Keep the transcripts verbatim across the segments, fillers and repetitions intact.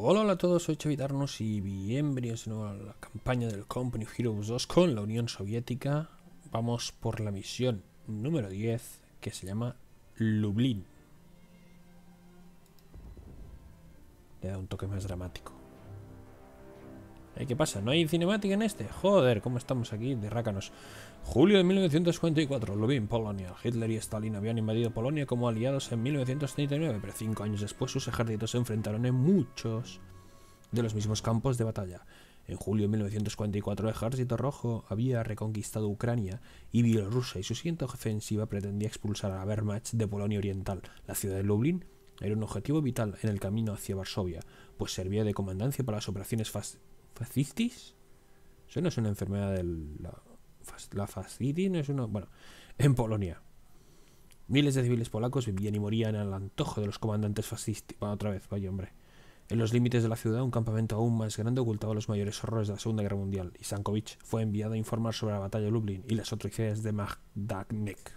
Hola, hola a todos, soy Chavitarnos y bienvenidos de nuevo a la campaña del Company of Heroes dos con la Unión Soviética. Vamos por la misión número diez, que se llama Lublin. Le da un toque más dramático. ¿Eh? ¿Qué pasa? ¿No hay cinemática en este? Joder, ¿cómo estamos aquí de rácanos? Julio de mil novecientos cincuenta y cuatro, Lublin, Polonia. Hitler y Stalin habían invadido Polonia como aliados en mil novecientos treinta y nueve, pero cinco años después sus ejércitos se enfrentaron en muchos de los mismos campos de batalla. En julio de mil novecientos cuarenta y cuatro el Ejército Rojo había reconquistado Ucrania y Bielorrusia, y su siguiente ofensiva pretendía expulsar a la Wehrmacht de Polonia Oriental. La ciudad de Lublin era un objetivo vital en el camino hacia Varsovia, pues servía de comandancia para las operaciones fas fascistis. Eso no es una enfermedad del... La, la fascitis no es una... Bueno, en Polonia. Miles de civiles polacos vivían y morían al antojo de los comandantes fascistas. Bueno, otra vez, vaya hombre. En los límites de la ciudad, un campamento aún más grande ocultaba los mayores horrores de la Segunda Guerra Mundial, y Sankovich fue enviado a informar sobre la batalla de Lublin y las atrocidades de Majdanek.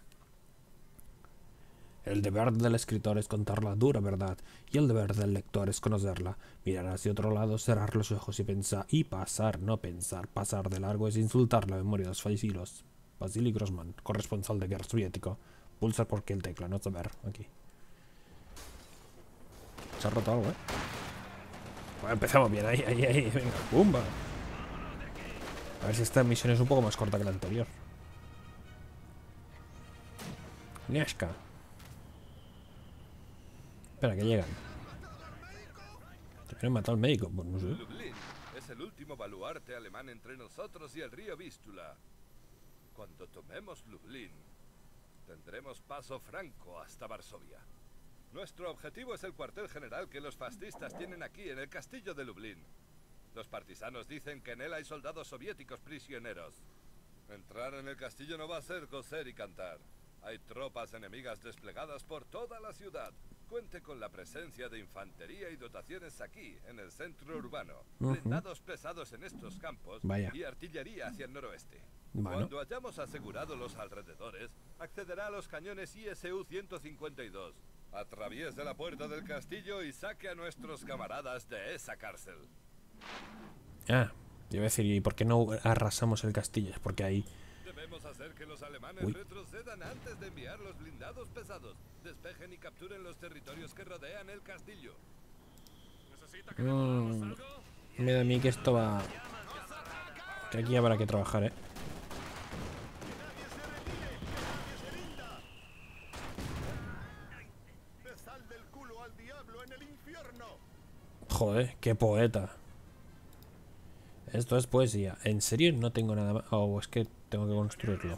El deber del escritor es contar la dura verdad, y el deber del lector es conocerla. Mirar hacia otro lado, cerrar los ojos y pensar, y pasar, no pensar. Pasar de largo es insultar la memoria de los fallecidos. Vasily Grossman, corresponsal de guerra soviético. Pulsar por qué el tecla, no saber, aquí. Se ha roto algo, eh. Bueno, empezamos bien, ahí, ahí, ahí, venga, ¡pumba! A ver si esta misión es un poco más corta que la anterior. Niashka. Espera, que llegan. ¿Te quieren matar al médico? Pues no sé. Lublin es el último baluarte alemán entre nosotros y el río Vístula. Cuando tomemos Lublin, tendremos paso franco hasta Varsovia. Nuestro objetivo es el cuartel general que los fascistas tienen aquí, en el castillo de Lublin. Los partisanos dicen que en él hay soldados soviéticos prisioneros. Entrar en el castillo no va a ser coser y cantar. Hay tropas enemigas desplegadas por toda la ciudad. Cuente con la presencia de infantería y dotaciones aquí, en el centro urbano. Uh-huh. Blindados pesados en estos campos. Vaya. Y artillería hacia el noroeste. Bueno. Cuando hayamos asegurado los alrededores, accederá a los cañones I S U ciento cincuenta y dos. Atraviese la puerta del castillo y saque a nuestros camaradas de esa cárcel. Ah, yo iba a decir, ¿y por qué no arrasamos el castillo? Es porque ahí... Debemos hacer que los alemanes Uy. retrocedan antes de enviar los blindados pesados. Despejen y capturen los territorios que rodean el castillo. Mm, me da a mí que esto va... Que aquí habrá que trabajar, ¿eh? Joder, qué poeta. Esto es poesía. ¿En serio no tengo nada más? Oh, es que tengo que construirlo.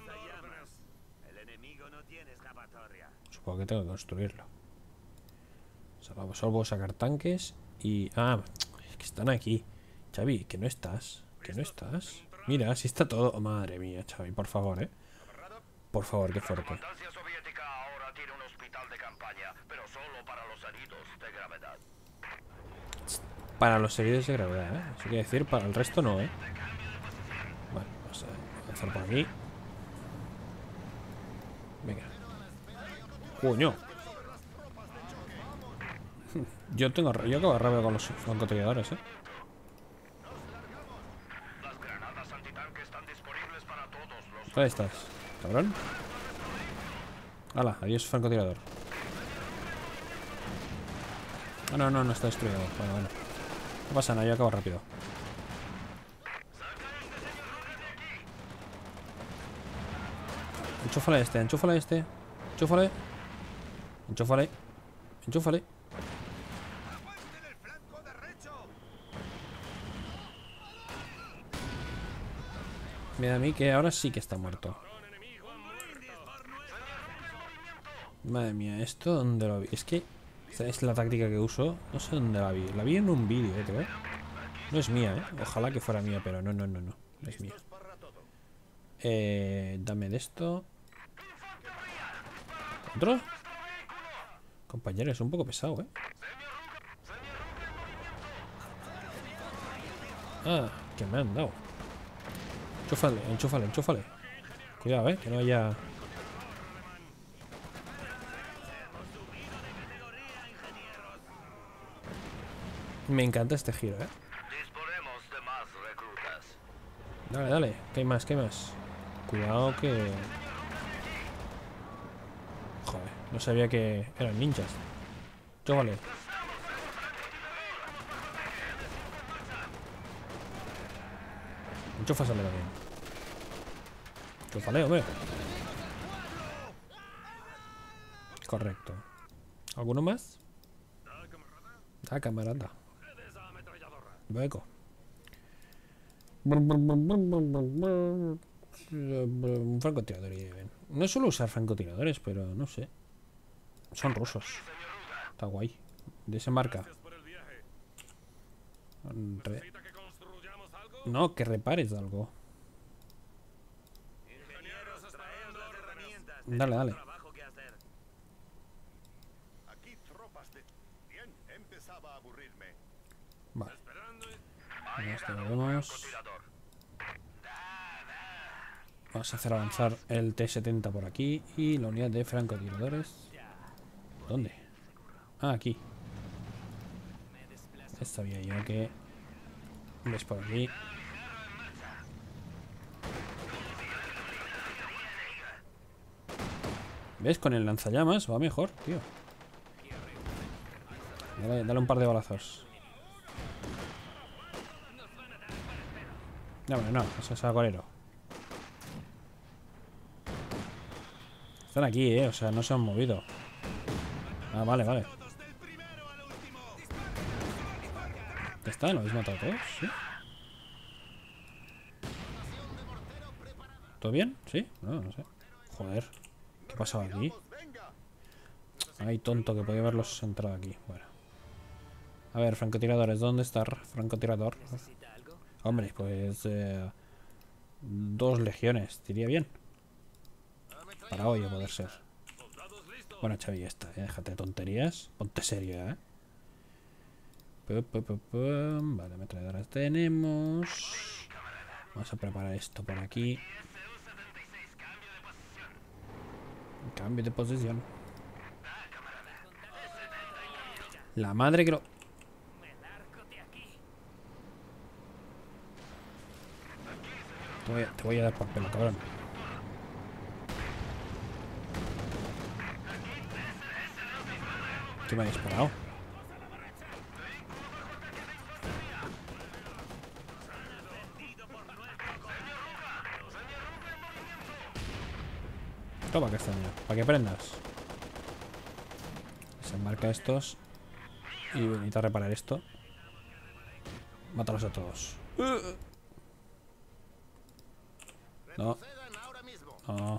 Supongo que tengo que construirlo. Solo, solo puedo sacar tanques y... Ah, es que están aquí. Xavi, que no estás. Que no estás. Mira, si está todo... Oh, madre mía, Xavi, por favor, ¿eh? Por favor, qué fuerte. La comandancia soviética ahora tiene un hospital de campaña, pero solo para los heridos de gravedad. Para los heridos de gravedad, ¿eh? Eso quiere decir, para el resto no, ¿eh? Bueno, vamos a hacer por aquí. Venga. ¡Coño! Yo tengo... Yo acabo de rabia con los francotiradores, ¿eh? Las granadas antitanque están disponibles para todos los... ¿Dónde estás, cabrón? Hala, adiós francotirador. Ah, no, no, no está destruido. Bueno, bueno. No pasa nada, yo acabo rápido. Enchúfale este, enchúfale este. Enchúfale. Enchúfale. Enchúfale. Mira a mí que ahora sí que está muerto. Madre mía, ¿esto dónde lo vi? Es que esta es la táctica que uso. No sé dónde la vi. La vi en un vídeo, eh, creo. No es mía, eh. Ojalá que fuera mía, pero no, no, no, no. No es mía. Eh, dame de esto. ¿Otro? Compañero, es un poco pesado, eh. Ah, que me han dado. Enchúfale, enchúfale, enchúfale. Cuidado, eh, que no haya... Me encanta este giro, ¿eh? Disponemos de más reclutas. Dale, dale. ¿Qué hay más? ¿Qué hay más? Cuidado que... Joder, no sabía que eran ninjas. Chavales. Enchúfasale también. Enchúfale, hombre. Correcto. ¿Alguno más? Ah, camarada. Luego. Un francotirador iría bien. No suelo usar francotiradores, pero no sé. Son rusos. Está guay. De esa marca. Re- No, que repares algo. Dale, dale. Aquí tropas de... Bien, empezaba a aburrirme. Vale. Ha Esto lo llegado un vemos. francotirador. Vamos a hacer avanzar el T setenta por aquí. Y la unidad de francotiradores. ¿Dónde? Ah, aquí. Sabía yo que... ¿Ves por aquí? ¿Ves? Con el lanzallamas va mejor, tío. Dale, dale un par de balazos. No, hombre, no, eso es agorero. Están aquí, eh, o sea, no se han movido. Ah, vale, vale. ¿Ya está? ¿Lo habéis matado todos? ¿Sí? ¿Todo bien? ¿Sí? No, no sé. Joder. ¿Qué ha pasado aquí? Ay, tonto, que podía haberlos entrado aquí. Bueno. A ver, francotiradores, ¿dónde está francotirador? Hombre, pues... Eh, dos legiones, diría bien. Para hoy a poder ser. Bueno, Xavi, ya está, ¿eh? Déjate de tonterías. Ponte serio, ¿eh? Pum, pum, pum, pum. Vale, ametralladoras tenemos. Vamos a preparar esto por aquí. Cambio de posición. La madre que lo... Te voy a, te voy a dar por pelo, cabrón. ¿Qué me ha disparado? Toma, castaña, para que prendas. Se enmarca estos. Y necesito reparar esto. Mátalos a todos. No. No.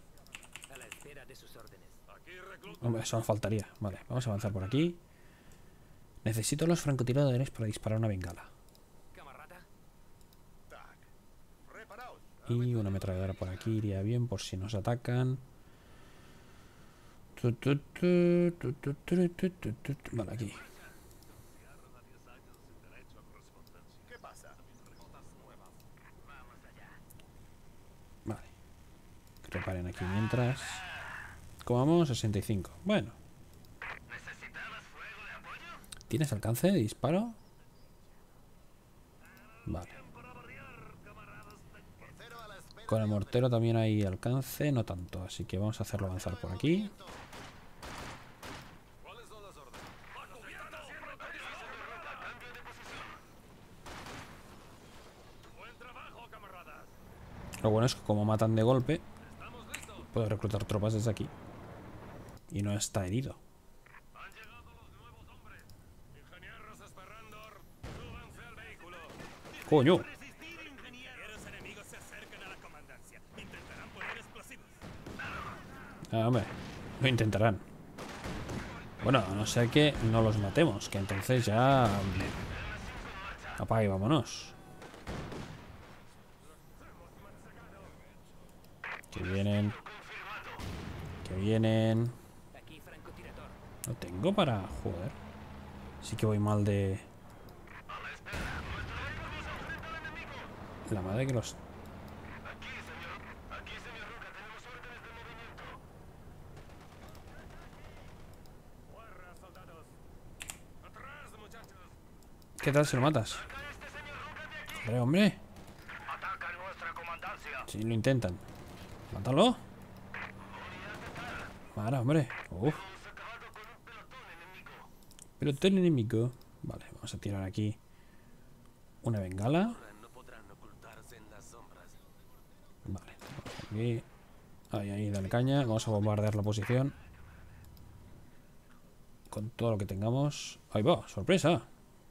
Hombre, eso me faltaría. Vale, vamos a avanzar por aquí. Necesito los francotiradores para disparar una bengala. Y una ametralladora por aquí iría bien por si nos atacan. Vale, aquí. Vale. Que reparen aquí mientras. ¿Cómo vamos? sesenta y cinco. Bueno. ¿Tienes alcance de disparo? Vale. Con el mortero también hay alcance, no tanto, así que vamos a hacerlo avanzar por aquí. Lo bueno es que como matan de golpe, puedo reclutar tropas desde aquí. Y no está herido. ¡Coño! Ah, hombre, lo intentarán. Bueno, a no ser que no los matemos, que entonces ya... Apaga y vámonos. Que vienen. Que vienen. No tengo para... Joder. Sí que voy mal de... La madre que los... ¿Qué tal si lo matas? Hombre, hombre. Ataca nuestra comandancia. Si lo intentan. Mátalo. Para, hombre. Uf. Pelotón enemigo. Vale, vamos a tirar aquí una bengala. Vale, aquí. Ahí, ahí, dale caña. Vamos a bombardear la posición con todo lo que tengamos. Ahí va, sorpresa.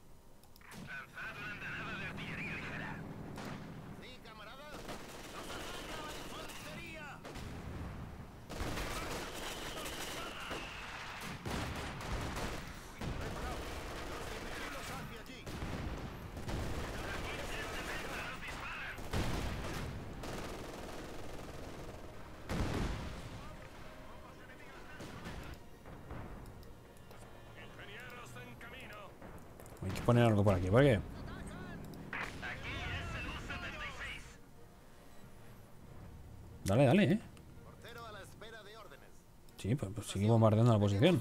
Hay que poner algo por aquí, ¿por qué? Dale, dale, eh. Sí, pues, pues sigue bombardeando la posición.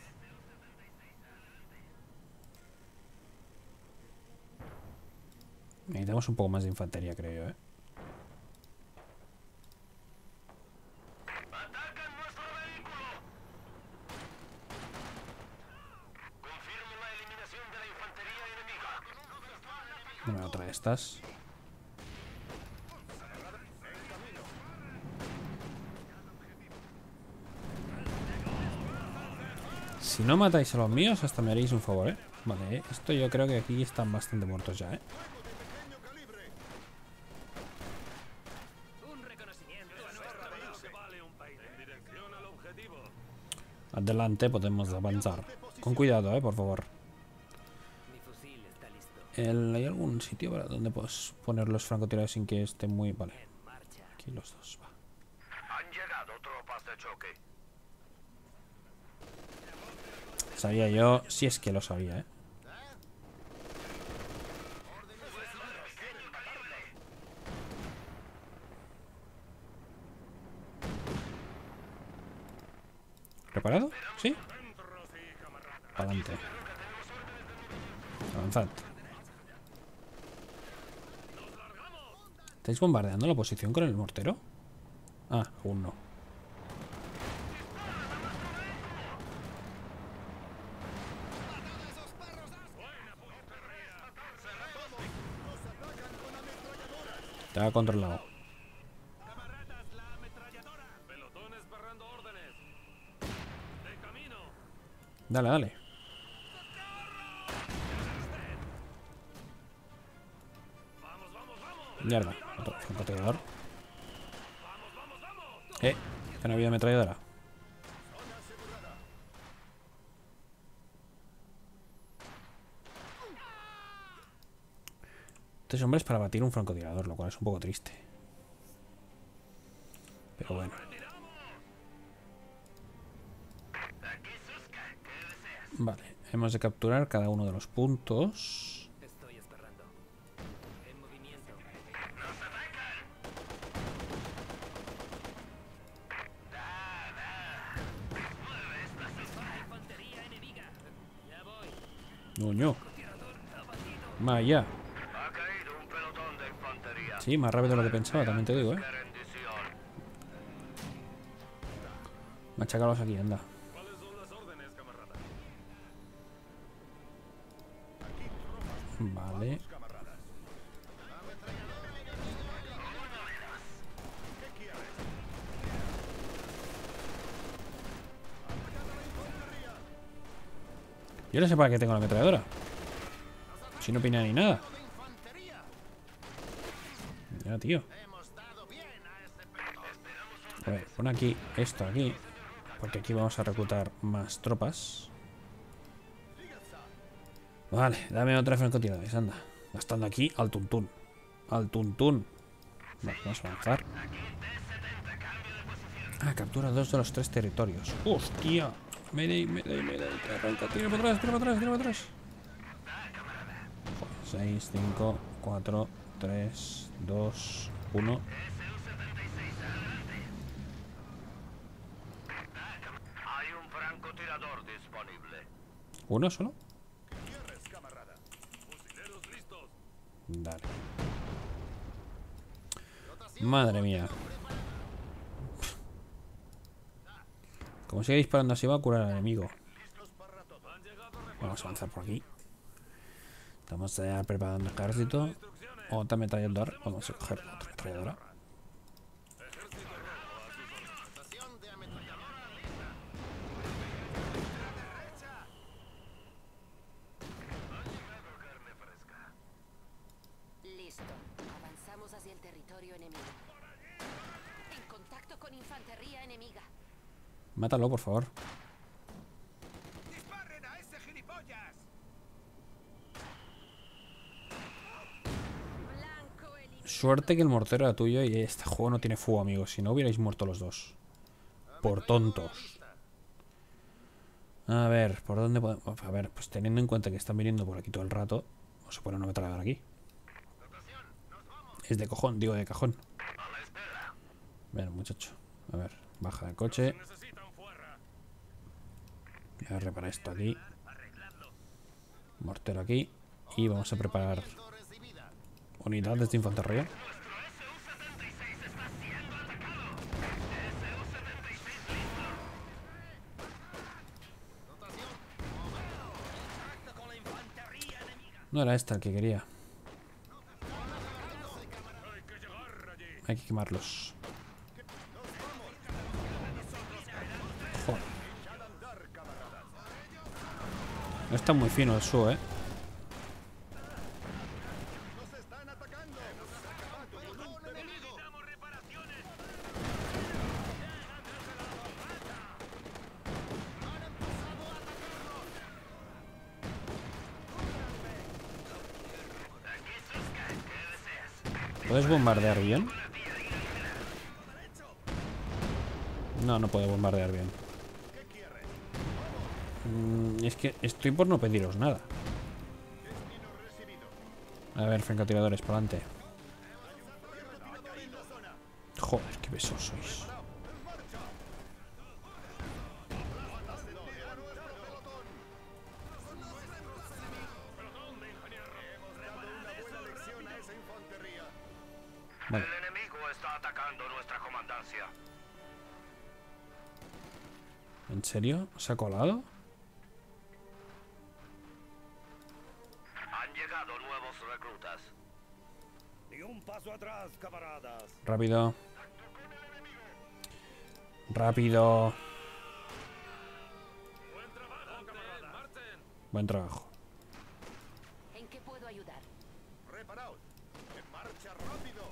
Necesitamos un poco más de infantería, creo yo, eh. ¡Atacan nuestro vehículo! Confirmo la eliminación de la infantería enemiga. Dame otra de estas. Si no matáis a los míos, hasta me haréis un favor, eh. Vale, eh. Esto yo creo que aquí están bastante muertos ya, eh. Adelante, podemos avanzar. Con cuidado, eh, por favor. El, ¿hay algún sitio para donde puedes poner los francotiradores sin que esté muy... Vale. Aquí los dos, va. Han llegado tropas de choque. Sabía yo, si es que lo sabía, eh. ¿Preparado? ¿Sí? Adelante. Avanzad. ¿Estáis bombardeando la posición con el mortero? Ah, aún no. Está controlado. Dale, dale. Mierda, otro francotirador. Eh, que no había ametralladora. Tres hombres para batir un francotirador, lo cual es un poco triste. Pero bueno. Vale, hemos de capturar cada uno de los puntos. Estoy esperando. En movimiento. Infantería enemiga. Ya voy. Nuño. Vaya. Ha caído un pelotón de infantería. Sí, más rápido de lo que pensaba, también te digo, eh. Rendición. Machacalos aquí, anda. ¿Cuáles son las órdenes, camarada? Vale. Yo no sé para qué tengo la ametralladora. Si no opina ni nada. Ya, tío. A ver, pon aquí esto aquí. Porque aquí vamos a reclutar más tropas. Vale, dame otra francotiradores, anda. Gastando aquí al tuntún. Al tuntún. Vale, vamos a avanzar. Ah, captura dos de los tres territorios. ¡Hostia! Mayday, mayday, mayday. Arranca, tira para atrás, tira para atrás, tira para atrás. seis, cinco, cuatro, tres, dos, uno. Hay un francotirador disponible. ¿Uno solo? Dale. Madre mía. Como sigue disparando así va a curar al enemigo. Vamos a avanzar por aquí. Estamos ya preparando el ejército. Otra ametralladora. Vamos a coger otra ametralladora. Listo. Avanzamos hacia el territorio enemigo. En contacto con infantería enemiga. Mátalo, por favor. ¡Disparen a ese gilipollas! Blanco eliminado. Suerte que el mortero era tuyo y este juego no tiene fuego, amigos. Si no hubierais muerto los dos. Por tontos. A ver, ¿por dónde podemos? A ver, pues teniendo en cuenta que están viniendo por aquí todo el rato, vamos a poner una ametralladora aquí. Es de cojón, digo de cajón. Bueno, muchacho. A ver, baja del coche. Voy a reparar esto aquí. Mortero aquí. Y vamos a preparar unidades de infantería. No era esta el que quería. Hay que quemarlos. Joder. No está muy fino el suelo, eh. ¿Puedes bombardear bien? No, no puedo bombardear bien. Mm, es que estoy por no pediros nada. A ver, francotiradores, para adelante. Joder, qué besos sois. Vale. El enemigo está atacando nuestra comandancia. ¿En serio? ¿Se ha colado? Han llegado nuevos reclutas. Ni un paso atrás, camaradas. Rápido. Rápido. Buen trabajo. ¿En qué puedo ayudar? ¡Reparaos! ¡En marcha rápido!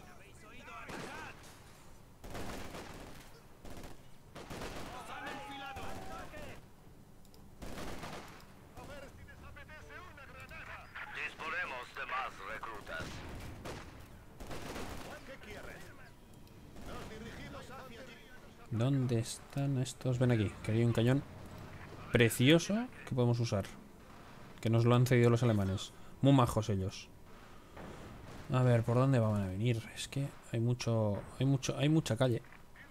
Disponemos de más reclutas. ¿Qué quieres? Nos dirigimos hacia allí. ¿Dónde están estos? Ven aquí, que hay un cañón precioso que podemos usar. Que nos lo han cedido los alemanes. Muy majos ellos. A ver, ¿por dónde van a venir? Es que hay mucho... Hay mucho... Hay mucha calle.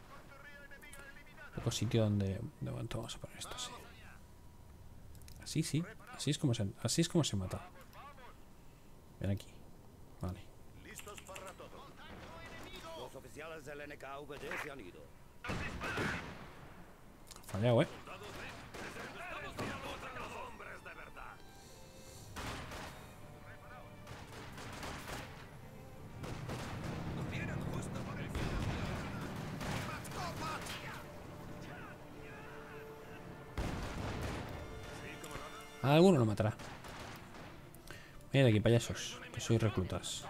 Poco sitio donde... De momento vamos a poner esto así. Así, sí. Así es como se... Así es como se mata. Ven aquí. Vale. Listos para todo. Los oficiales del N K V D se han ido. Fallado, ¿eh? A alguno lo matará. Ven aquí, payasos, que sois reclutas.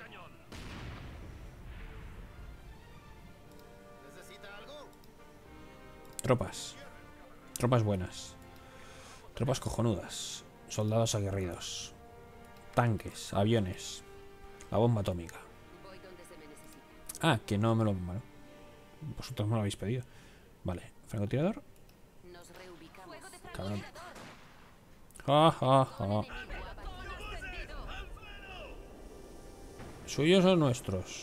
Tropas. Tropas buenas. Tropas cojonudas. Soldados aguerridos. Tanques, aviones. La bomba atómica. Voy donde se me necesita. Ah, que no me lo... Bueno, vosotros me lo habéis pedido. Vale, francotirador. Nos reubicamos. Fuego de Cabrón. francotirador. Ja, ja, ja. Enemigo abatido. ¿Suyos o nuestros?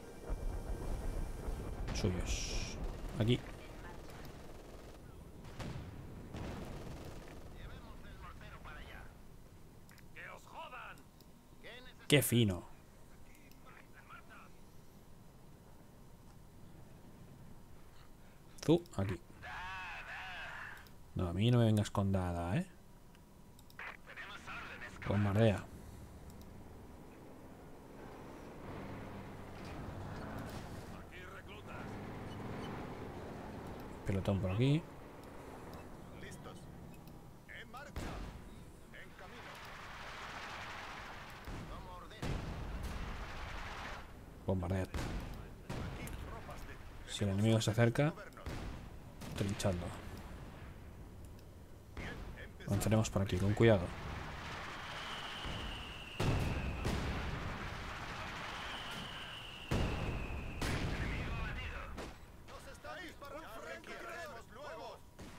Suyos. Aquí. ¡Qué fino! Tú, aquí. No, a mí no me vengas con dada, ¿eh? Bombardea. Pelotón por aquí. Listos. En marcha. En camino. Como ordene. Bombardead. Aquí tropas de... Si el enemigo se acerca, trinchando. Avanzaremos por aquí, con cuidado. ¡Nos estáis disparando! ¡Requeriremos luego!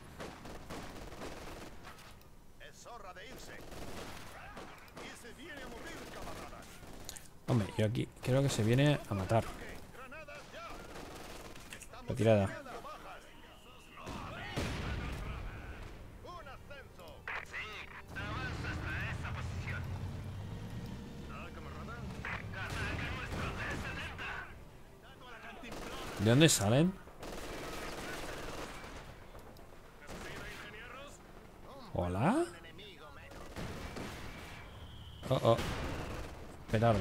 Es hora de irse. Y se viene a morir, camaradas. Hombre, yo aquí creo que se viene a matar. ¡Granadas ya! Estamos Retirada. haciendo bajas. ¡Un ascenso! Sí, avanza hasta esa posición. ¿Ah, camarada? ¡Ataque nuestro D setenta! ¿De dónde salen? ¿Hola? Oh, oh. Petardo.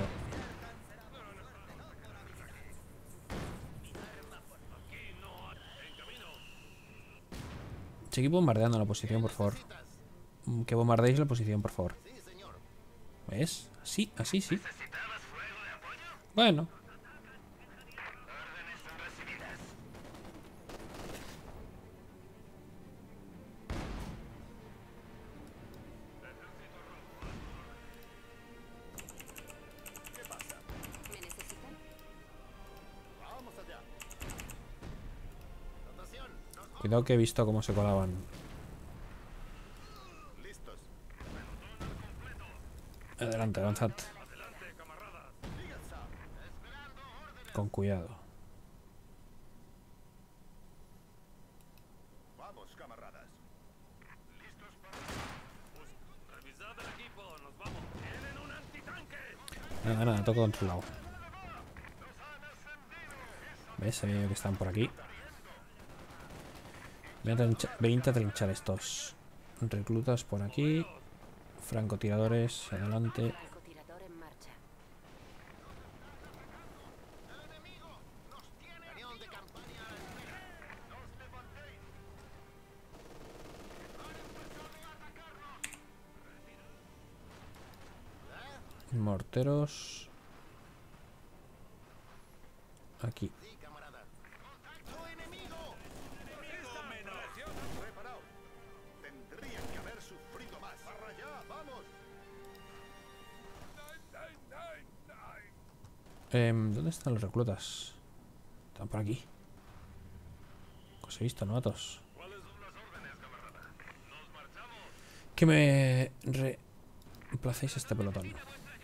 Seguid bombardeando la posición, por favor. Mm, Que bombardeéis la posición, por favor. ¿Ves? Sí, así sí. ¿Necesitabas fuego de apoyo? Bueno. Órdenes son recibidas. ¿Me necesitan? ¡Vamos allá! Notación. Cuidado que he visto cómo se colaban. Listos. Adelante, avanzad. Con cuidado. Vamos, camaradas. Listos para... Revisad el equipo, nos vamos. ¡Tienen un antitanque! Nada, nada, todo controlado. ¿Ves? Sabía yo que están por aquí. Voy a, trincha- voy a intentar trinchar estos reclutas por aquí. Francotiradores, adelante. Francotirador en marcha. Cañón de campaña. ¡Nos levantéis! Morteros. Aquí. Sí, camarada. ¡Contacto enemigo! ¡Preparaos! Tendrían que haber sufrido más. ¡Para allá! ¡Vamos! Em, ¿Dónde están los reclutas? Están por aquí. Os he visto, novatos. ¿Cuáles son las órdenes, camarada? ¡Nos marchamos! Que me reemplacéis este pelotón.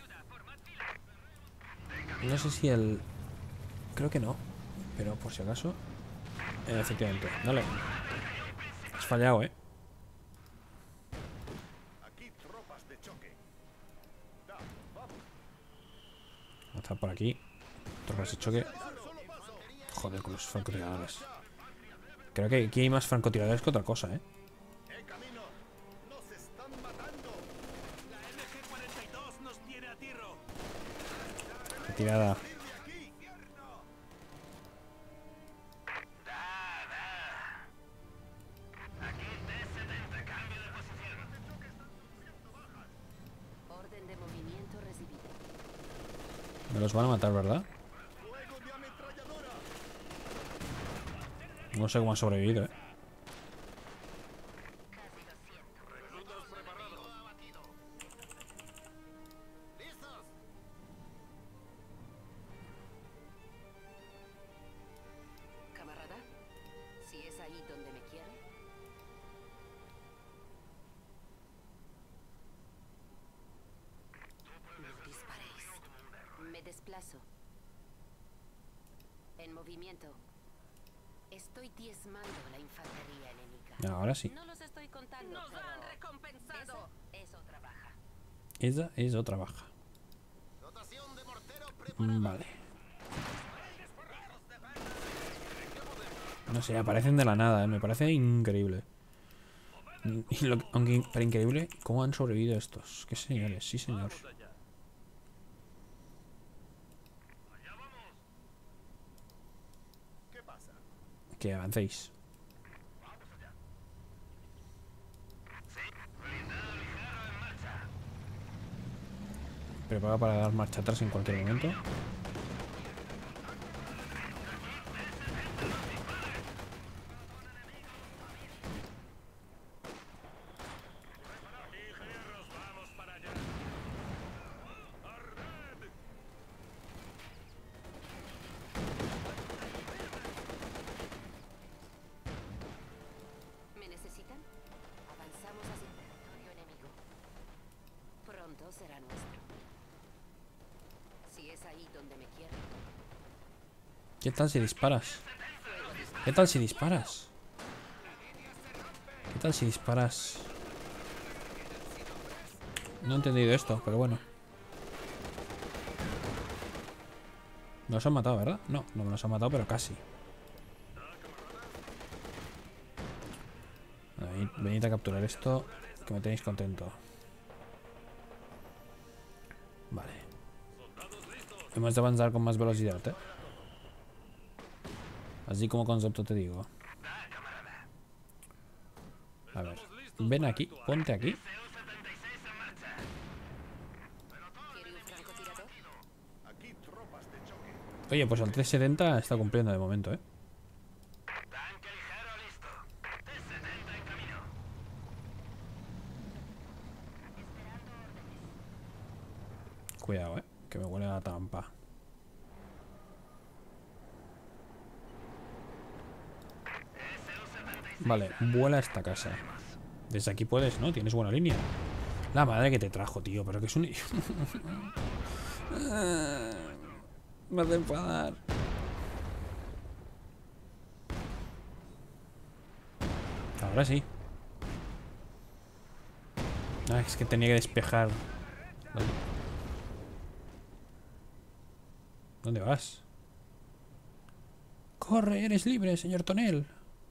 No sé si el... Creo que no. Pero por si acaso... Eh, efectivamente. Dale. Has fallado, ¿eh? Aquí tropas de choque. Da, vamos. Avanzar por aquí. Tropas de choque. Joder, con los francotiradores. Creo que aquí hay más francotiradores que otra cosa, ¿eh? ¡En camino! ¡Nos están matando! La M G cuarenta y dos nos tiene a tiro. Retirada. ¡Ir de aquí! Aquí D setenta, cambio de posición. Orden de movimiento recibido. Me los van a matar, ¿verdad? ¡Fuego de ametralladora! No sé cómo ha sobrevivido, ¿eh? Casi lo siento. Reclutas preparados. ¡Listos! Camarada, si es ahí donde me quiere. No disparéis. Me desplazo. En movimiento. Estoy diezmando la infantería enemiga. Ahora sí. No los estoy contando. ¡Nos pero han recompensado! esa es otra baja. Esa es otra baja. Dotación de mortero Mm, Vale. No sé, aparecen de la nada, ¿eh? Me parece increíble. Y lo, aunque pero increíble, ¿cómo han sobrevivido estos? Qué señores, sí señor. Que avancéis. Prepara para dar marcha atrás en cualquier momento. ¿Me necesitan? Avanzamos hacia el territorio enemigo. Pronto será nuestro. Si es ahí donde me quieren. ¿Qué tal si disparas? ¿Qué tal si disparas? ¿Qué tal si disparas? No he entendido esto, pero bueno. Nos han matado, ¿verdad? No, no me los han matado, pero casi. Venid, venid a capturar esto, que me tenéis contento. Vale. Hemos de avanzar con más velocidad, ¿eh? Así como concepto te digo. A ver. Ven aquí, ponte aquí. ¿Quiere un francotirador? Oye, pues el trescientos setenta está cumpliendo de momento, ¿eh? Cuidado, ¿eh? Que me huele a la trampa. Vale, vuela a esta casa. Desde aquí puedes, ¿no? Tienes buena línea. La madre que te trajo, tío. Pero que es un... Me hace enfadar. Ahora sí. Ah, es que tenía que despejar. Vale. ¿Dónde vas? ¡Corre! ¡Eres libre, señor Tonel!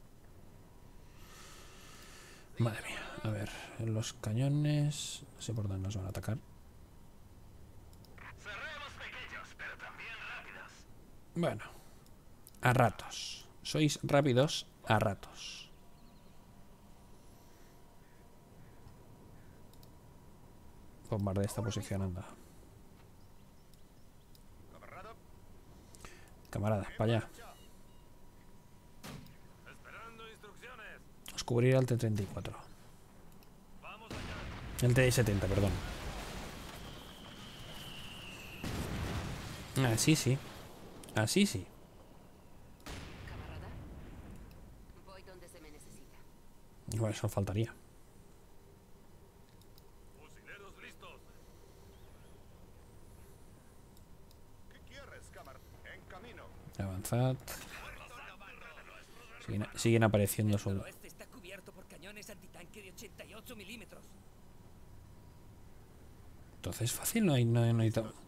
Madre mía. A ver, los cañones... No sé por dónde nos van a atacar. Bueno. A ratos. Sois rápidos a ratos. Bombardea esta posición, anda. Camarada, para allá. Os cubrirá el T treinta y cuatro. El T setenta, perdón. Así sí. Así sí. Camarada, voy donde se me necesita. Bueno, eso faltaría. Avanzad. Siguen, siguen apareciendo El solo. oeste está cubierto por cañones antitanque de ochenta y ocho milímetros. Entonces es fácil, no hay, no hay, no hay to-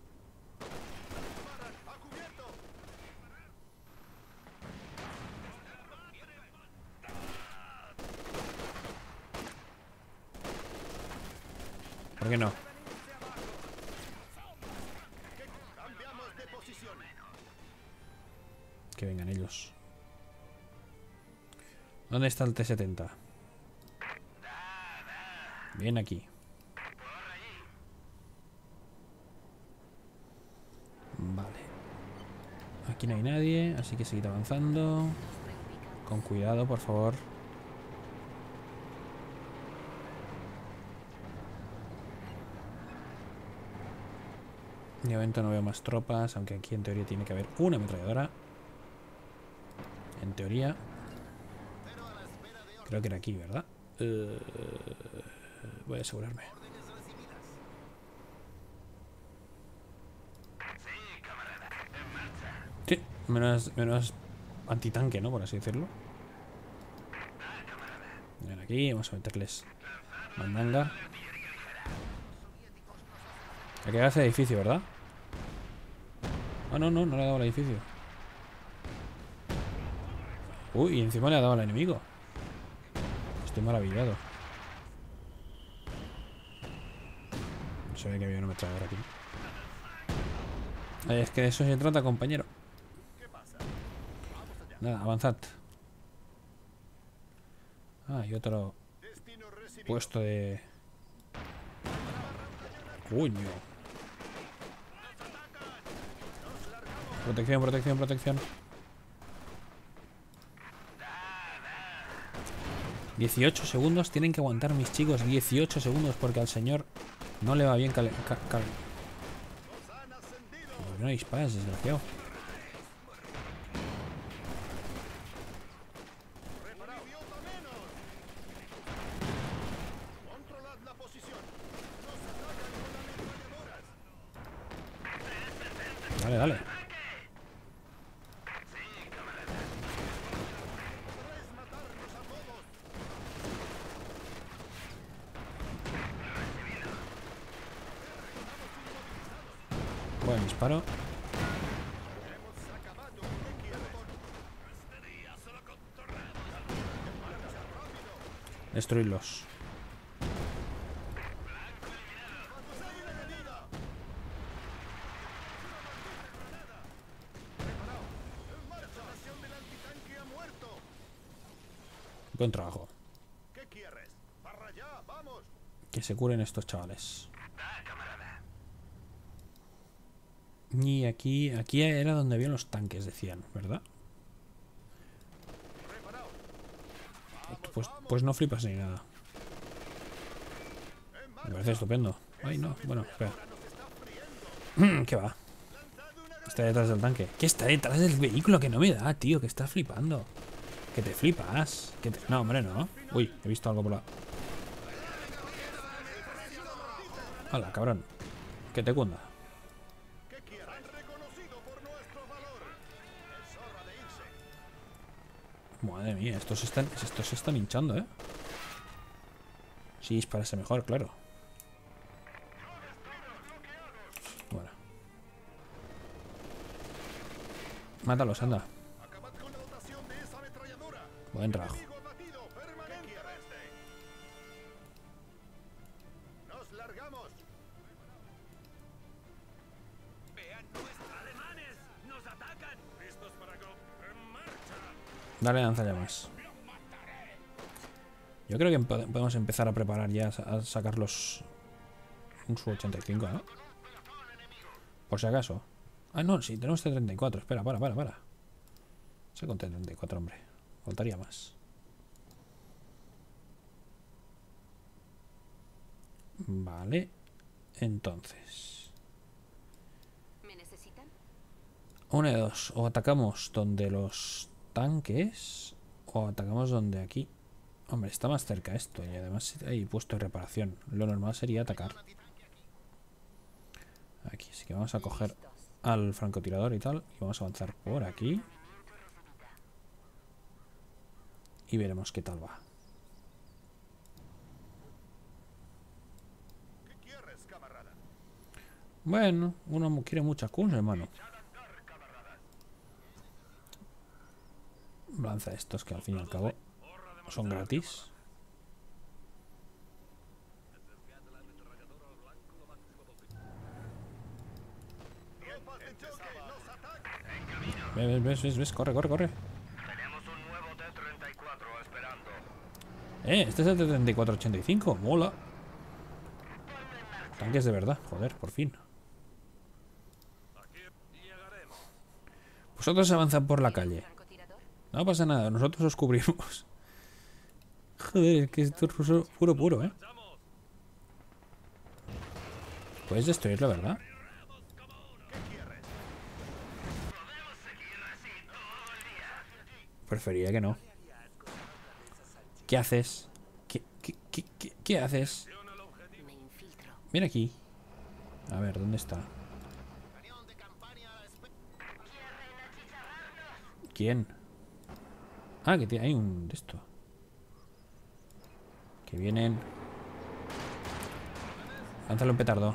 ¿Por qué no? Que vengan ellos. ¿Dónde está el T setenta? Bien aquí. Vale. Aquí no hay nadie, así que seguid avanzando. Con cuidado, por favor. De momento no veo más tropas, aunque aquí en teoría tiene que haber una ametralladora. En teoría. Creo que era aquí, ¿verdad? Uh, voy a asegurarme. Sí, menos, menos antitanque, ¿no? Por así decirlo. Ven aquí, vamos a meterles mandanga. Hay que darse el edificio, ¿verdad? Ah, no, no, no le he dado al edificio. Uy, y encima le ha dado al enemigo. Estoy maravillado. No se ve que había una ametralladora aquí. Ay, es que de eso se trata, compañero. Nada, avanzad. Ah, y otro puesto de... Coño. Protección, protección, protección. dieciocho segundos tienen que aguantar mis chicos. dieciocho segundos porque al señor no le va bien cal... cal, cal... ¿Por qué no disparas, desgraciado? Dale, dale. Buen disparo. Destruirlos. Buen trabajo. ¿Qué quieres? ¡Para allá! ¡Vamos! Que se curen estos chavales. Y aquí, aquí era donde habían los tanques, decían, ¿verdad? Pues, pues no flipas ni nada. Me parece estupendo. Ay, no, bueno, espera. ¿Qué va? Está detrás del tanque. ¿Qué está detrás del vehículo? Que no me da, tío, que estás flipando. Que te flipas. Que te... No, hombre, no. Uy, he visto algo por la... Hola, cabrón. Que te cunda. Madre mía, estos se están, estos se están hinchando, ¿eh? Sí, dispararse mejor, claro. Bueno. Mátalos, anda. Buen trabajo. Dale lanzallamas. Yo creo que podemos empezar a preparar ya a sacar los... Un Su ochenta y cinco, ¿no? Por si acaso. Ah, no, sí, tenemos T treinta y cuatro. Espera, para, para, para. Sé con T treinta y cuatro, hombre. Faltaría más. Vale. Entonces. ¿Me necesitan? Una de dos. O atacamos donde los tanques o atacamos donde aquí. Hombre, está más cerca esto y además hay puesto de reparación. Lo normal sería atacar aquí, así que vamos a coger al francotirador y tal y vamos a avanzar por aquí y veremos qué tal va. Bueno, uno quiere muchas cosas, hermano. Lanza estos que al fin y al cabo son gratis. ¿Ves, ves, ves, ves? Corre, corre, corre. Tenemos un nuevo T treinta y cuatro esperando. Eh, este es el T treinta y cuatro ochenta y cinco. Mola. Tanques de verdad, joder, por fin. Vosotros avanzan por la calle. No pasa nada, nosotros os cubrimos. Joder, es que esto es puro, puro, puro, ¿eh? Puedes destruirlo, ¿verdad? Prefería que no. ¿Qué haces? ¿Qué, qué, qué, qué, qué haces? Ven aquí. A ver, ¿dónde está? ¿Quién? Ah, que hay un de esto. Que vienen. Lánzale un petardo.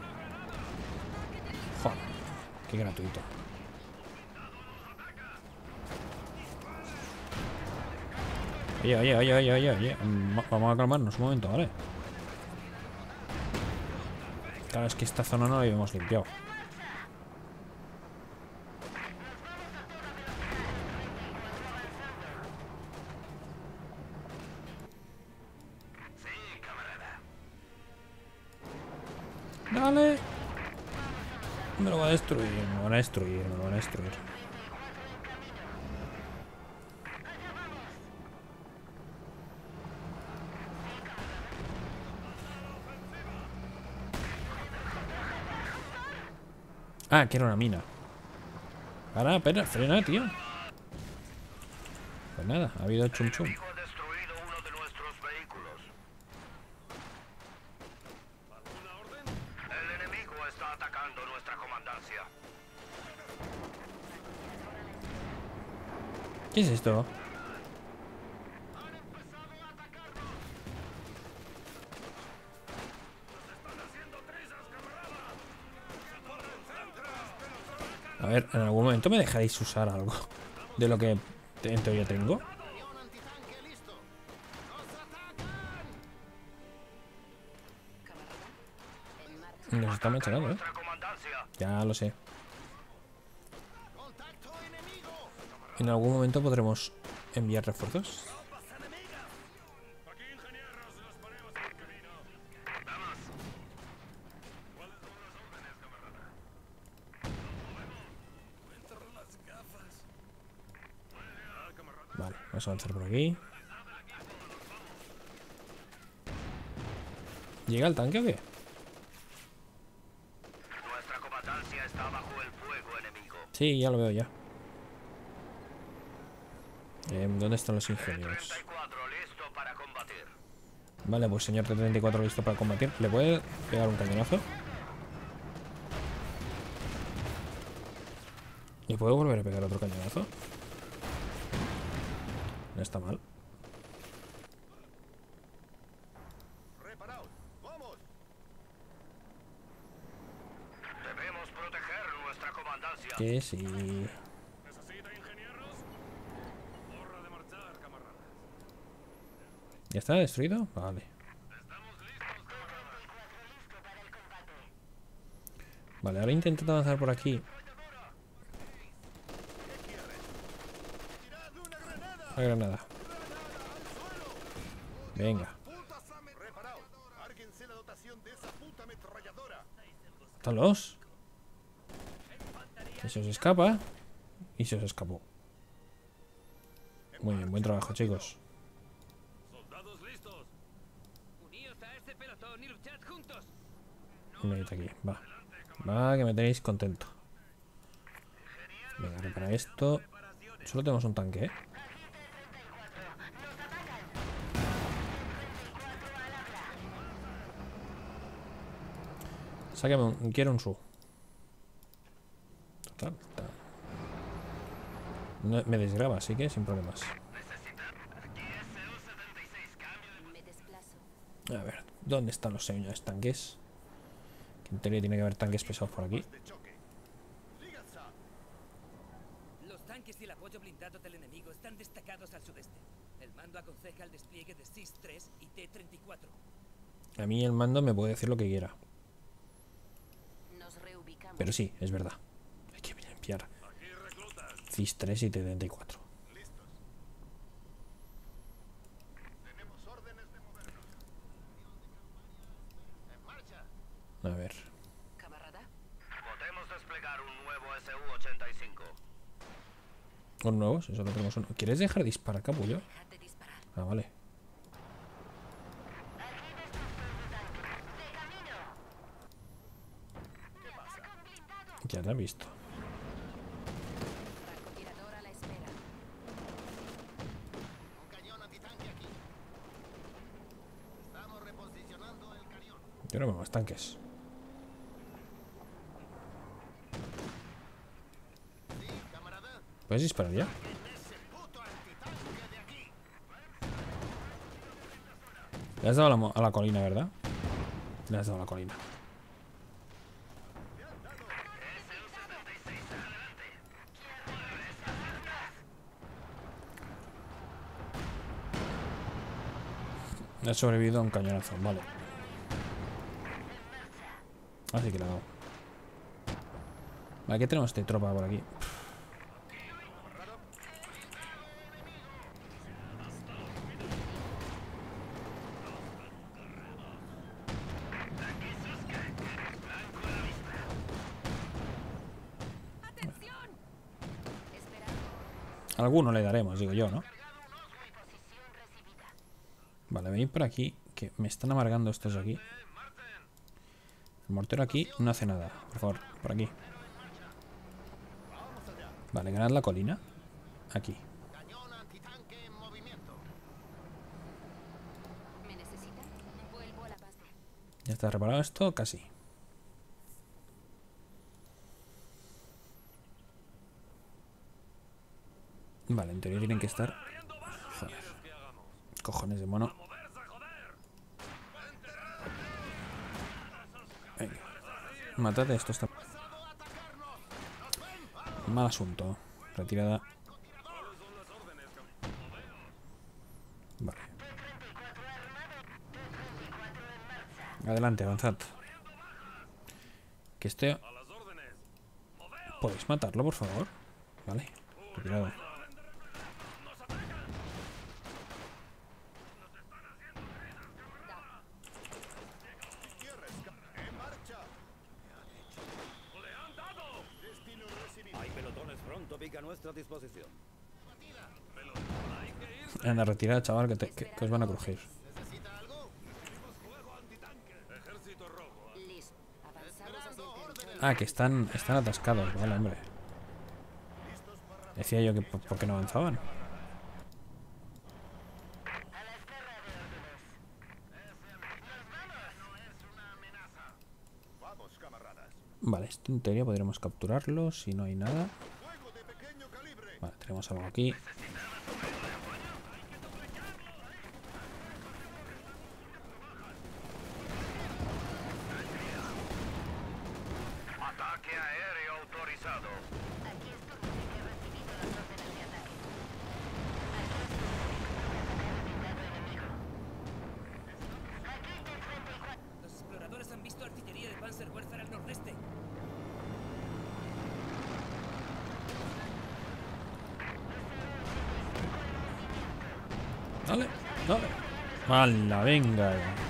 Joder, qué gratuito. Oye, oye, oye, oye, oye, oye. Vamos a calmarnos un momento, ¿vale? Claro, es que esta zona no la habíamos limpiado. Dale. Me lo va a destruir, me lo van a destruir, me lo van a destruir. Ah, que era una mina. Para, espera, frena, tío. Pues nada, ha habido chum chum. El enemigo ha destruido uno de nuestros vehículos. El enemigo está atacando nuestra comandancia. ¿Qué es esto? A ver, en algún momento me dejaréis usar algo de lo que en teoría tengo. Nos está machacando, ¿eh? Nuestra comandancia. Ya lo sé. En algún momento podremos enviar refuerzos. Vale, vamos a avanzar por aquí. ¿Llega el tanque o qué? Nuestra comandancia está bajo el fuego enemigo. Sí, ya lo veo ya. Eh, ¿Dónde están los ingenieros? treinta y cuatro listo para combatir. Vale, pues señor T treinta y cuatro listo para combatir. ¿Le puede pegar un cañonazo? ¿Le puedo volver a pegar otro cañonazo? No está mal. Reparaos. ¡Vamos! Debemos proteger nuestra comandancia. Que sí. ¿Ya está destruido? Vale. Vale, ahora intento avanzar por aquí. La granada. Venga. Reparaos. Árguense la dotación de esa puta ametralladora. ¿Están los? Y se os escapa. Y se os escapó. Muy bien, buen trabajo, chicos. ¡Soldados listos! ¡Uníos a este pelotón y luchad juntos! Venid aquí, va. Va, que me tenéis contento. Venga, repara esto. Solo tenemos un tanque, ¿eh? Sáqueme un... Quiero un su. Total. Total. No, me desgraba, así que sin problemas. Me desplazo. A ver, ¿dónde están los señores tanques? Que en teoría tiene que haber tanques pesados por aquí. Los tanques y el apoyo blindado del enemigo están destacados al sudeste. El mando aconseja el despliegue de S I S tres y T treinta y cuatro. A mí el mando me puede decir lo que quiera. Nos reubicamos. Pero sí, es verdad. Hay que limpiar S I S tres y T treinta y cuatro. Tenemos órdenes de movernos. En marcha. A ver. Camarada, Podemos desplegar un nuevo S U ochenta y cinco. ¿Un nuevo? Si solo tenemos uno. ¿Quieres dejar de disparar, capullo? deja de disparar. Ah, vale. Ya te he visto. Francotirador a la espera. Un cañón antitanque aquí. Estamos reposicionando el cañón. Yo no veo más tanques. Sí, camarada. ¿Puedes disparar ya? Ese puto antitanque de aquí. Le has dado a la, mo- a la colina, ¿verdad? Le has dado a la colina. Ha sobrevivido a un cañonazo, vale. Así que la hago. Vale, ¿qué tenemos de tropa por aquí? Alguno le daremos, digo yo, ¿no? Vale, venid por aquí, que me están amargando estos de aquí. El mortero aquí no hace nada. Por favor, por aquí. Vale, ganad la colina. Aquí. Ya está reparado esto, casi. Vale, en teoría tienen que estar... Joder. Cojones de mono. Venga. Mátate, esto está... Mal asunto. Retirada. Vale. Adelante, avanzad. Que esté... ¿Podéis matarlo, por favor? Vale. Retirado. Hay pelotones pronto, pica a nuestra disposición. Anda, retirada, chaval, que, te, que, que os van a crujir. Ah, que están, están atascados. Vale, hombre. Decía yo que por, por qué no avanzaban. Vale, esto en teoría podremos capturarlo si no hay nada. Vale, tenemos algo aquí. Ataque aéreo autorizado. Aquí estoy, he recibido las órdenes de ataque. Aquí estoy, enemigo. Aquí T treinta y cuatro. Los exploradores han visto artillería de Panzerwerfer al nordeste. Dale, dale. ¡Hala, venga!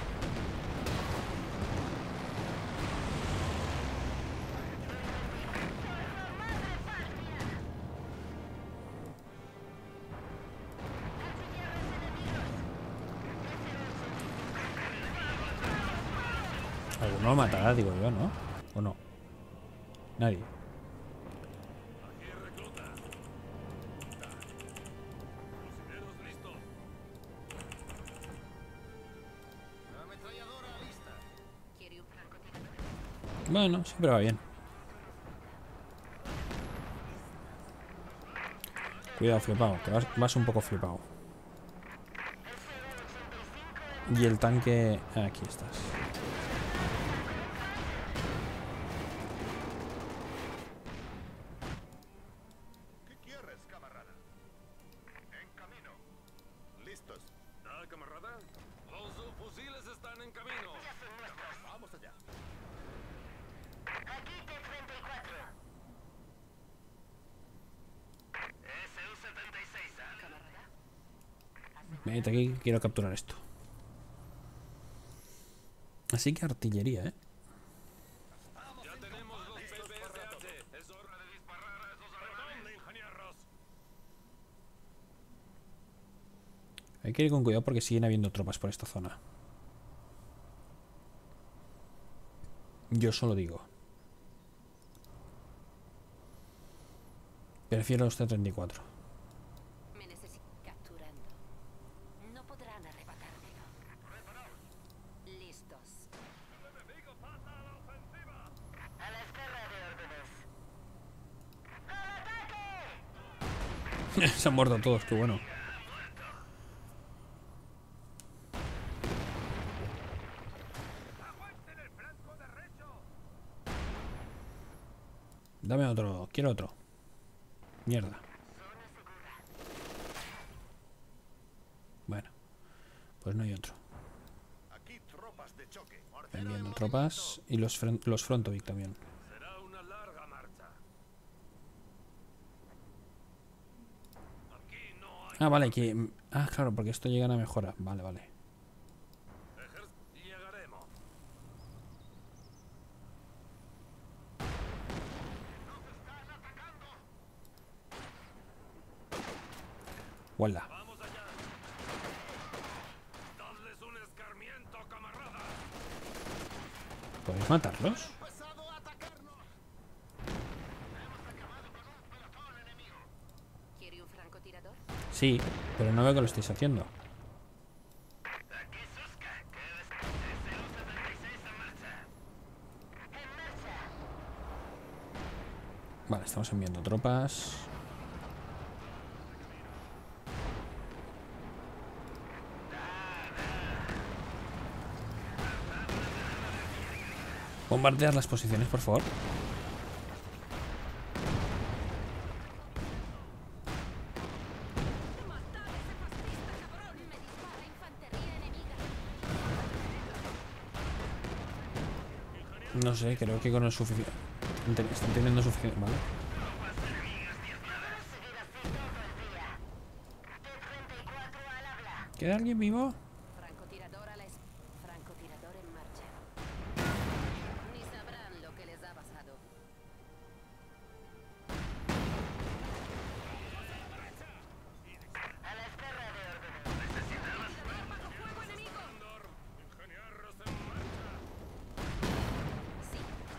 Alguno lo matará, digo yo, ¿no? ¿O no? Nadie. Bueno, siempre va bien. Cuidado, flipado, que vas, vas un poco flipado. Y el tanque... Aquí estás. ¿Qué quieres, camarada? En camino. Listos. ¿Ah, camarada? Los fusiles están en camino. Vamos allá. Aquí T treinta y cuatro. S U setenta y seis. Venid aquí, quiero capturar esto. Así que artillería, ¿eh? Ya tenemos los P P S H. Es hora de disparar a esos alemanes. de ingenieros. Hay que ir con cuidado porque siguen habiendo tropas por esta zona. Yo solo digo. Prefiero los T treinta y cuatro. Me necesito capturando. No podrán arrebatármelo. Listos. A la espera de órdenes. Se han muerto todos, qué bueno. Dame otro, quiero otro. Mierda. Bueno, pues no hay otro. tropas de choque. Enviando tropas. Y los, fron- los Frontovic también. Será una larga marcha. Aquí no hay Ah, vale, que... Ah, claro, porque esto llega a una mejora. Vale, vale. ejército. Llegaremos. Vuela. Vamos allá. Dadles un escarmiento, camaradas. ¿Podéis matarlos? Empezado a atacarnos. ¿Quiere un francotirador? Sí, pero no veo que lo estéis haciendo. Aquí Susca. Quédese. C setenta y seis en marcha. ¡En marcha! Vale, estamos enviando tropas. Bombardear las posiciones, por favor. Me dispara infantería enemiga. No sé, creo que con el suficiente. Están teniendo suficiente. Vale. Seguir así todo el día. T treinta y cuatro al habla. ¿Queda alguien vivo? Francotirador a la es... Francotirador en marcha. Ni sabrán lo que les ha pasado. A la espera de órdenes. Necesitamos bajo fuego enemigo. Ingenieros en marcha. Sí.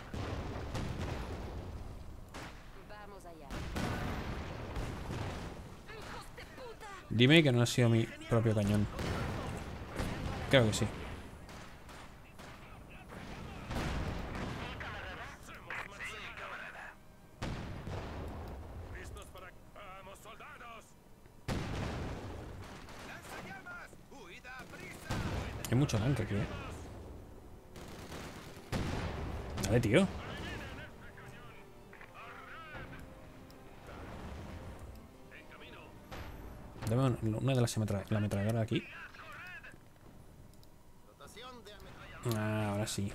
Vamos allá. ¡Hijos de puta! Dime que no ha sido mi propio cañón. Creo que sí. ¿Listos para...? ¡Vamos, soldados! ¡Lanzallamas! ¡Huida a prisa! Hay mucho tanque aquí, eh. Dale, tío. Dame un- una de las ametra- la ametralladora aquí. Dotación de ametralladora. Ah, ahora sí.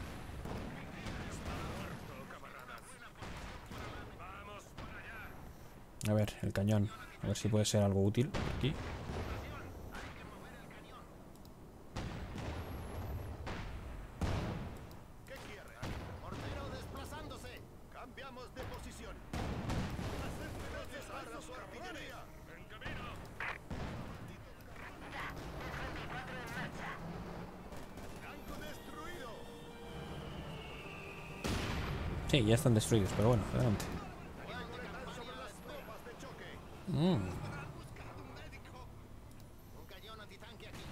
A ver, el cañón. A ver si puede ser algo útil aquí. ¿Qué quiere? Mortero desplazándose. Cambiamos de posición. Dispara su artillería. ¡En camino! Blanco destruido. Sí, ya están destruidos, pero bueno, adelante. Sobre las tropas de choque. Mm, Buscando un médico. Un cañón antitanque aquí.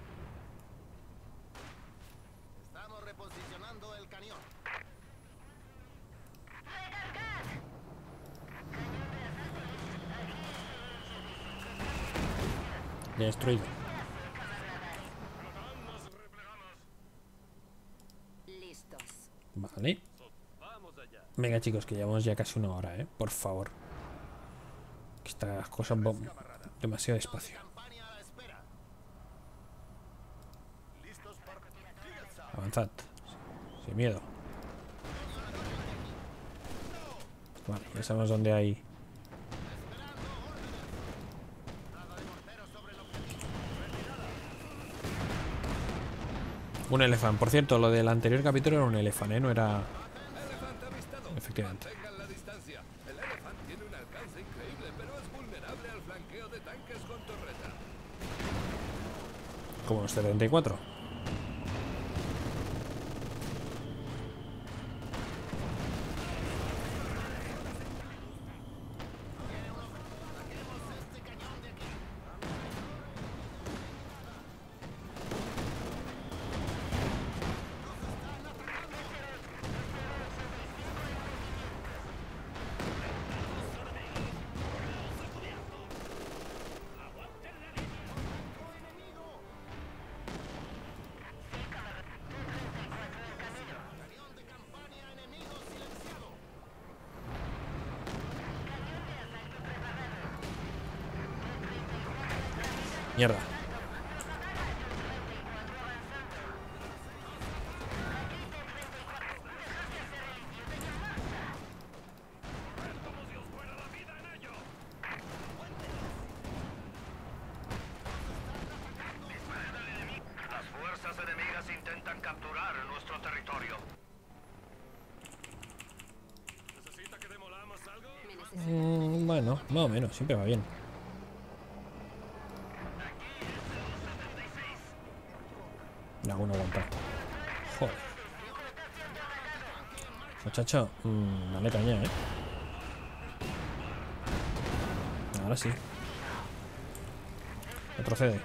Estamos reposicionando el cañón. destruido. Listos. Vale. Vamos allá. Venga, chicos, que llevamos ya casi una hora, ¿eh? Por favor. Que estas cosas van demasiado despacio. Campaña a la espera. Listos para... Sigue, Avanzad. Sin miedo. Vale, ya sabemos dónde hay. Un elefante. Por cierto, lo del anterior capítulo era un elefante, ¿eh? No era... Elefant avistado. Efectivamente. Mantengan la distancia. El Elefant tiene un alcance increíble, pero es vulnerable al flanqueo de tanques con torreta. Como los setenta y cuatro. Cañón de campaña enemigo silenciado. Mierda. intentan capturar nuestro territorio. Me necesito. Mm, bueno, más o menos, siempre va bien. Alguno aguanta. Joder. Muchacho, mmm, dale caña, eh. Ahora sí. Retrocede.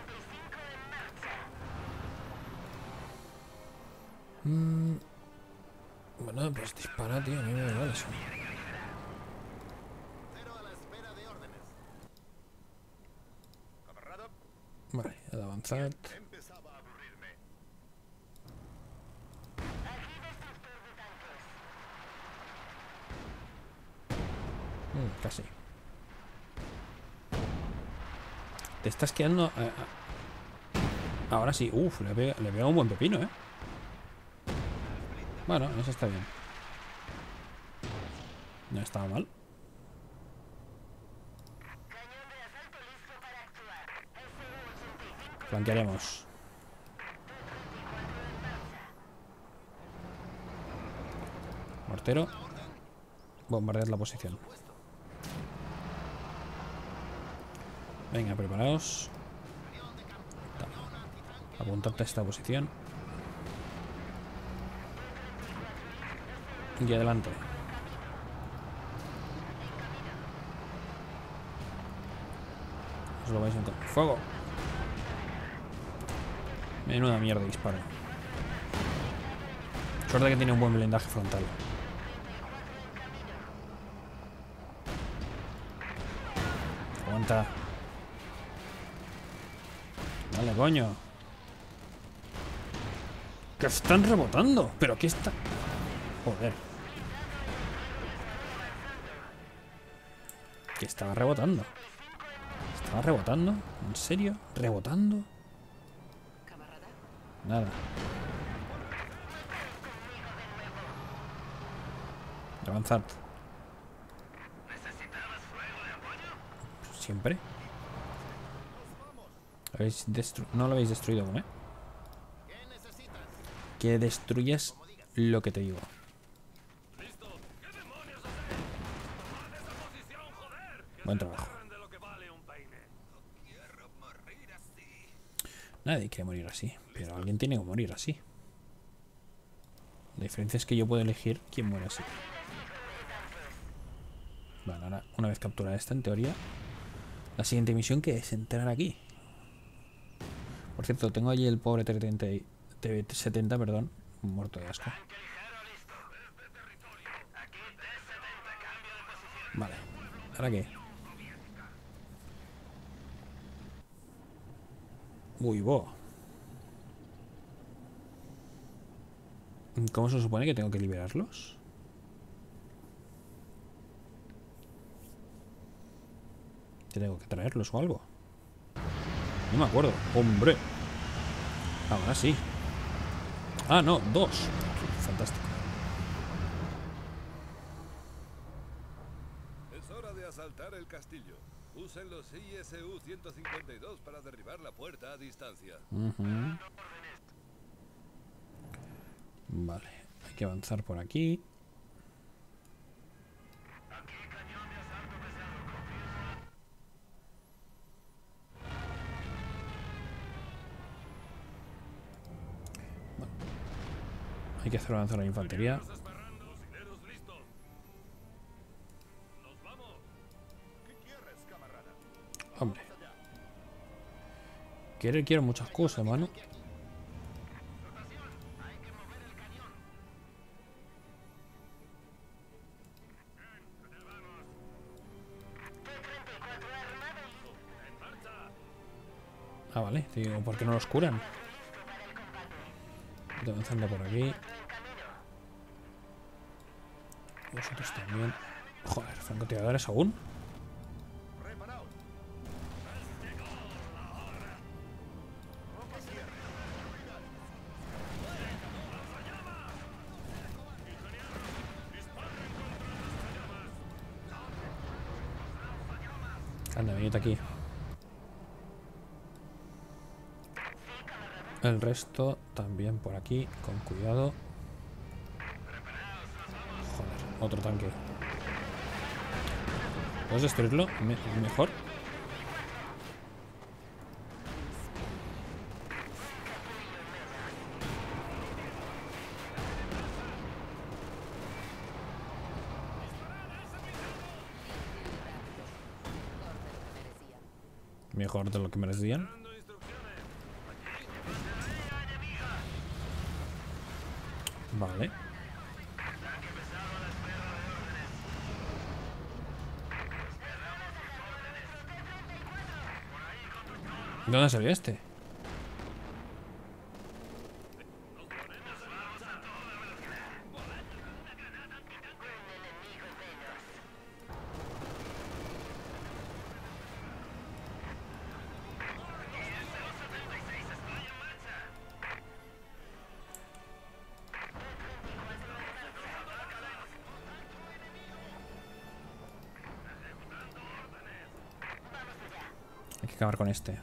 Mm. Bueno, pues dispara, tío. A mí me da igual eso. Cero a la espera de órdenes. Camarada, Vale, al avanzar. empezaba a aburrirme. Mm, casi. Te estás quedando. eh, Ahora sí. Uf, le pega, le pega un buen pepino, eh. Bueno, eso está bien. No estaba mal. Flanquearemos. Mortero. Bombardead la posición. Venga, preparaos. Apuntarte a esta posición. Y adelante. Os lo vais a encontrar. ¡Fuego! Menuda mierda de disparo. Suerte que tiene un buen blindaje frontal. Aguanta. Dale, coño. Que están rebotando. ¿Pero qué está? Joder. Que estaba rebotando. ¿Estaba rebotando? ¿En serio? ¿Rebotando? Camarada. Nada. Avanzad. Siempre. ¿Habéis destru- no lo habéis destruido aún, ¿eh? ¿Qué necesitas? Que destruyas lo que te digo. Buen trabajo. Nadie quiere morir así, pero alguien tiene que morir así. La diferencia es que yo puedo elegir quién muere así. Bueno, ahora, una vez capturada esta, en teoría, la siguiente misión que es entrar aquí. Por cierto, tengo allí el pobre T setenta, perdón, muerto de asco. Vale, ¿ahora qué? Uy, bo. ¿Cómo se supone que tengo que liberarlos? ¿Que tengo que traerlos o algo? No me acuerdo. ¡Hombre! Ahora sí. Ah, no, dos. Fantástico. Es hora de asaltar el castillo. Usen los I S U ciento cincuenta y dos para derribar la puerta a distancia. Uh-huh. Vale, hay que avanzar por aquí. Bueno. Hay que hacer avanzar la infantería. ¿Qué quieres, camarada? Hombre. Querer quiero muchas cosas, mano. Ah, vale. Digo, ¿por qué no los curan? Estoy avanzando por aquí. Vosotros también. Joder, francotiradores aún. Preparaos. Anda, venid aquí. El resto también por aquí, con cuidado. Joder, otro tanque. ¿Puedes destruirlo? Me- mejor. Mejor de lo que merecían. Vale. ¿Dónde salió este? Hay que acabar con este.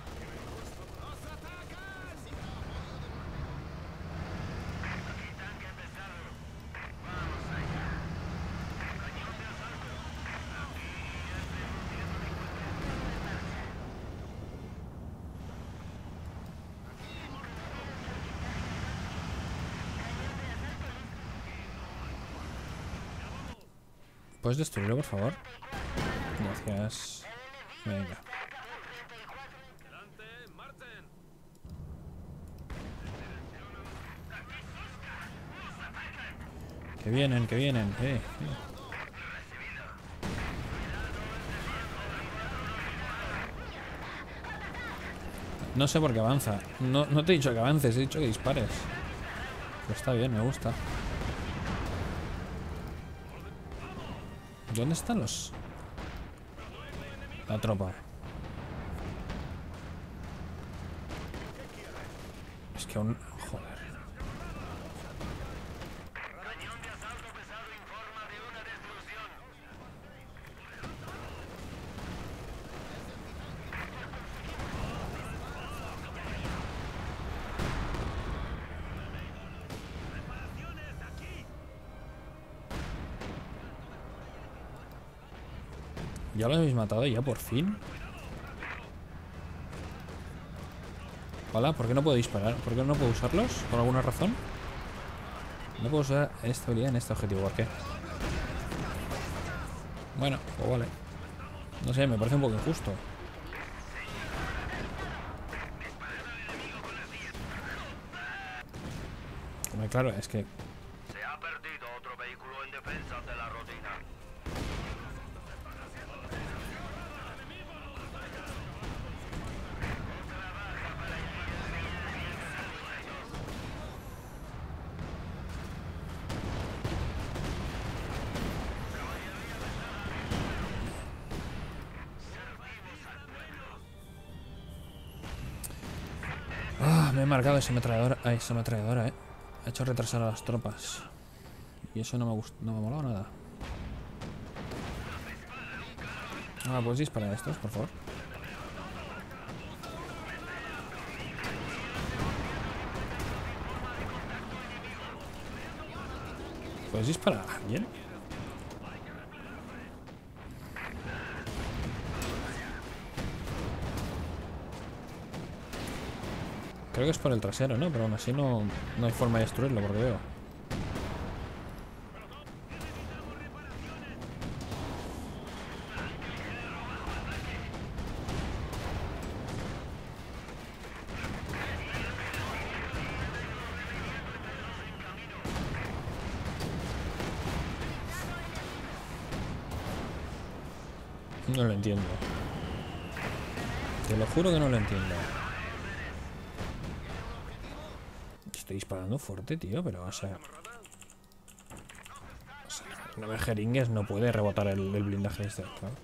¿Puedes destruirlo, por favor? Gracias. Venga. Que vienen, que vienen. Eh, eh. No sé por qué avanza. No, no te he dicho que avances, he dicho que dispares. Pero está bien, me gusta. ¿Dónde están los...? La tropa. Es que aún... Joder. ¿Ya lo habéis matado ya por fin? Hola, ¿por qué no puedo disparar? ¿Por qué no puedo usarlos? ¿Por alguna razón? No puedo usar esta habilidad en este objetivo, ¿por qué? Bueno, pues vale. No sé, me parece un poco injusto. Hombre, claro, es que... Se ha perdido otro vehículo en defensa de la rutina. Ah, me he marcado esa ametralladora, ah, esa ametralladora, eh. Ha hecho retrasar a las tropas. Y eso no me gust no me ha molado nada. Ah, ¿puedes disparar a estos, por favor? ¿Puedes disparar a alguien? Creo que es por el trasero, ¿no? Pero aún así no, no hay forma de destruirlo, porque veo. No lo entiendo. Te lo juro que no lo entiendo. Estoy disparando fuerte, tío, pero o sea... O sea, no me jeringues, no puede rebotar el, el blindaje este, claro.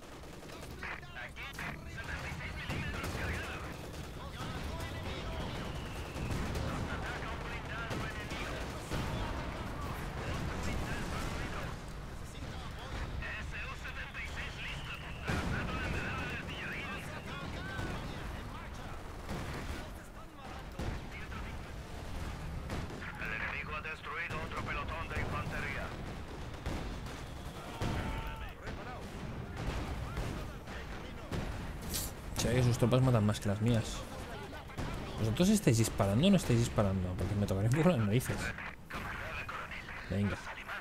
Se ve que sus tropas matan más que las mías. ¿Vosotros estáis disparando o no estáis disparando? Porque me tocaré un poco las narices. Venga.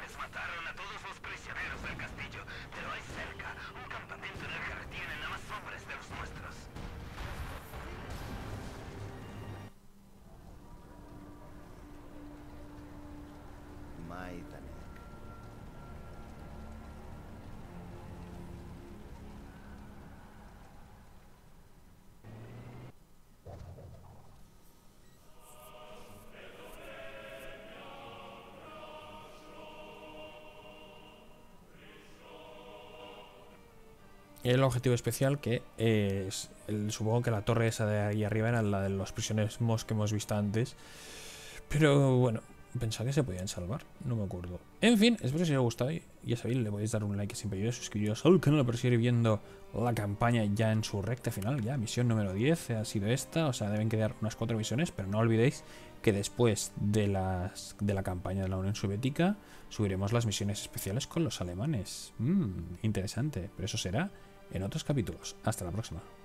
El objetivo especial que es el, supongo que la torre esa de ahí arriba era la de los prisioneros que hemos visto antes, pero bueno, pensaba que se podían salvar, no me acuerdo. En fin, espero que os haya gustado y ya sabéis, le podéis dar un like que siempre ayuda, suscribiros al canal para seguir viendo la campaña ya en su recta final. Ya misión número diez ha sido esta, o sea, deben quedar unas cuatro misiones, pero no olvidéis que después de, las, de la campaña de la Unión Soviética subiremos las misiones especiales con los alemanes. Mmm, interesante, pero eso será en otros capítulos. Hasta la próxima.